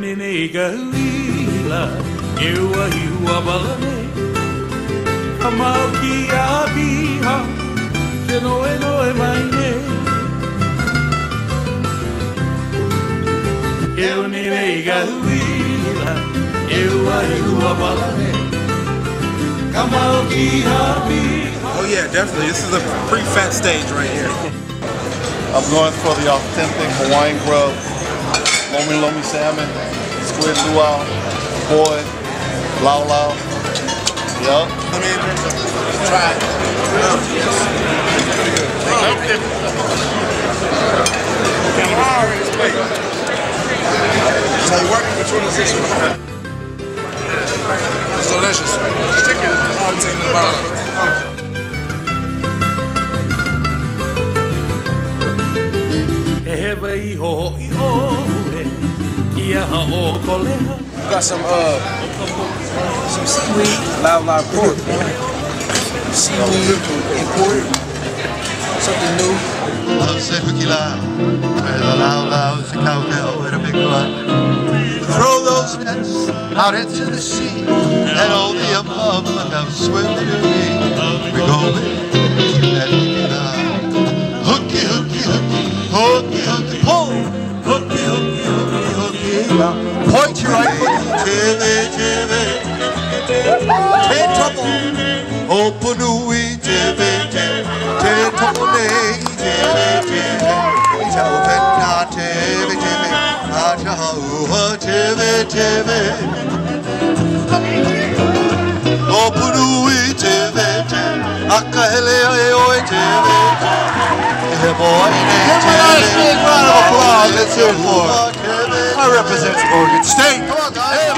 nene gawila e ua balane kamau ki a biha ke noe mai ne e nene gawila e ua balane kamau ki a biha. Oh yeah, definitely. This is a pre-fat stage right here. I'm going for the authentic Hawaiian grub, lomi salmon, squid luau, boy, lau lau. Yup. I mean, try it. So you working with transition. It's delicious. Chicken is in the bottom. Got some seaweed, lau pork, seaweed imported, something new. Throw those nets out into the sea, and all the above come swimming to me. We go with that hooky, hooky, pull, hooky, point your right foot, jimmy, take trouble, open the way, jimmy, take trouble, I represent Oregon State. Come on, guys.